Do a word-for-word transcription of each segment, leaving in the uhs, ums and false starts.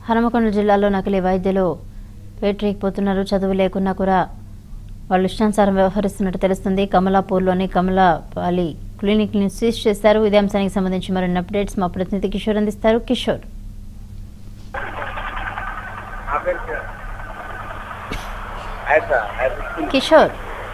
హనుమకొండ జిల్లాలో నకిలీ వైద్యులు పేటరీకిపోతున్నారు. చదువు లేకున్నా కూడా వాళ్ళు ఇష్టానుసారం వ్యవహరిస్తున్నట్టు తెలుస్తుంది. కమలాపూర్లోని కమలాపాలి క్లినిక్ ని సీజ్ చేశారు. ఇదే అంశానికి సంబంధించి మరిన్ని అప్డేట్స్ మా ప్రతినిధి కిషోర్ అందిస్తారు. కిషోర్ కిషోర్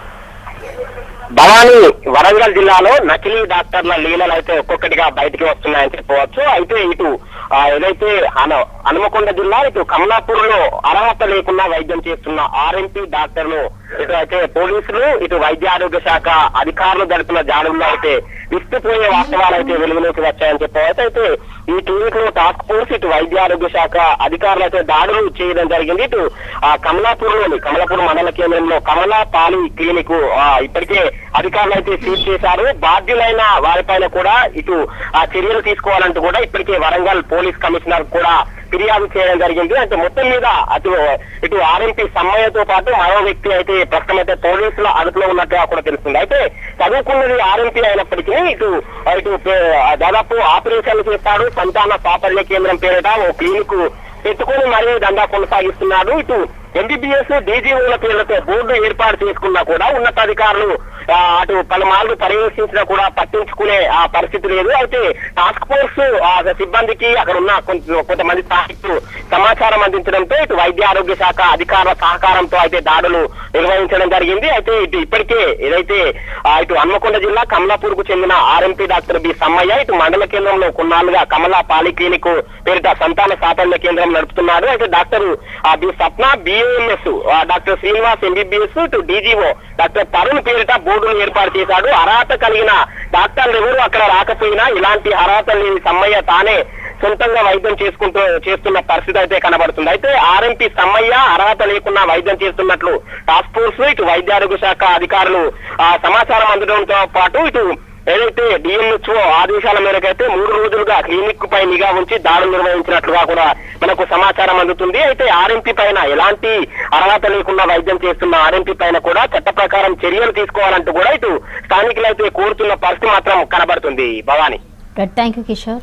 భవానీ వరంగల్ జిల్లాలో నకిలీ డాక్టర్ల లీలలు అయితే ఒక్కొక్కటిగా బయటికి వస్తున్నాయని చెప్పవచ్చు. అయితే ఇటు ఏదైతే హనుమకొండ జిల్లా ఇటు కమలాపూర్ లో అర్హత లేకుండా వైద్యం చేస్తున్న ఆర్ఎంపీ డాక్టర్లు ఇటు అయితే పోలీసులు ఇటు వైద్య ఆరోగ్య శాఖ అధికారులు జరుపుతున్న జాడుల్లో అయితే విస్తుపోయే వాస్తవాలు అయితే వెలుగులోకి వచ్చాయని చెప్పవచ్చు. అయితే ఈ క్లినిక్ లో టాస్క్ ఫోర్స్ ఇటు వైద్య ఆరోగ్య శాఖ అధికారులు అయితే దాడులు చేయడం జరిగింది. ఇటు ఆ కమలాపూర్ లోని కమలాపూర్ మండల కేంద్రంలో కమలాపాలి క్లినిక్ ఇప్పటికే అధికారులు అయితే సీజ్ చేశారు. బాధ్యులైన వారిపైన కూడా ఇటు ఆ చర్యలు తీసుకోవాలంటూ కూడా ఇప్పటికే వరంగల్ పోలీస్ కమిషనర్ కూడా ఫిర్యాదు చేయడం జరిగింది. అంటే మొత్తం మీద అటు ఇటు ఆర్ఎంపీ సమ్మయ్యతో పాటు మరో వ్యక్తి అయితే ప్రస్తుతం అయితే పోలీసుల అదుపులో ఉన్నట్టుగా కూడా తెలుస్తుంది. అయితే చదువుకున్నది ఆర్ఎంపీ అయినప్పటికీ ఇటు ఇటు దాదాపు ఆపరేషన్లు చేస్తాడు. సంతాన సాఫల్య కేంద్రం పేరిట ఓ క్లినిక్ పెట్టుకుని మరీ దందా కొనసాగిస్తున్నాడు. ఇటు ఎంబీబీఎస్ డీజీఓల పేర్లతో బోర్డు ఏర్పాటు చేసుకున్నా కూడా ఉన్నతాధికారులు అటు పలుమార్లు పర్యవేక్షించినా కూడా పట్టించుకునే ఆ పరిస్థితి లేదు. అయితే టాస్క్ ఫోర్స్ సిబ్బందికి అక్కడ ఉన్న కొంతమంది స్థానికులు సమాచారం అందించడంతో ఇటు వైద్య ఆరోగ్య శాఖ అధికారుల సహకారంతో అయితే దాడులు నిర్వహించడం జరిగింది. అయితే ఇటు ఇప్పటికే ఏదైతే ఇటు హన్మకొండ జిల్లా కమలాపూర్ కు చెందిన ఆర్ఎంపీ డాక్టర్ బి సమ్మయ్య ఇటు మండల కేంద్రంలో కొన్నాళ్ళుగా కమలా పాలి క్లినిక్ పేరిట సంతాన సాఫల్య కేంద్రం నడుపుతున్నాడు. అయితే doctor B Sapna BAMS doctor Srinivas MBBS ఇటు డీజీఓ డాక్టర్ తరుణ్ పేరిట బోర్డును ఏర్పాటు చేశాడు. అర్హత కలిగిన డాక్టర్లు ఎవరు అక్కడ రాకపోయినా ఇలాంటి అర్హత లేని సమ్మయ్య తానే సొంతంగా వైద్యం చేసుకుంటూ చేస్తున్న పరిస్థితి అయితే కనబడుతుంది. అయితే ఆర్ఎంపీ సమ్మయ్య అర్హత లేకుండా వైద్యం చేస్తున్నట్లు టాస్క్ ఫోర్స్ ఇటు వైద్య ఆరోగ్య శాఖ అధికారులు ఆ సమాచారం అందడంతో పాటు ఇటు ఏదైతే డిఎంహెచ్ఓ ఆదేశాల మేరకు అయితే మూడు రోజులుగా క్లినిక్ పై నిఘా ఉంచి దాడులు నిర్వహించినట్లుగా కూడా మనకు సమాచారం అందుతుంది. అయితే ఆర్ఎంపీ పైన ఎలాంటి అర్హత లేకుండా వైద్యం చేస్తున్న ఆర్ఎంపీ పైన కూడా చట్ట ప్రకారం చర్యలు తీసుకోవాలంటూ కూడా ఇటు స్థానికులు అయితే కోరుతున్న పరిస్థితి మాత్రం కనబడుతుంది. Bhavani, thank you Kishore.